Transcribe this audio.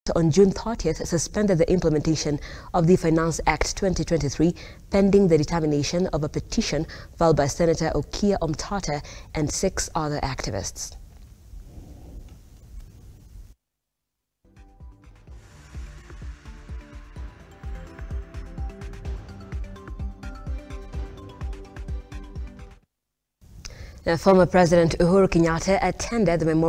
on June 30th suspended the implementation of the Finance Act 2023 pending the determination of a petition filed by Senator Okia Omtata and 6 other activists. Former President Uhuru Kenyatta attended the memorial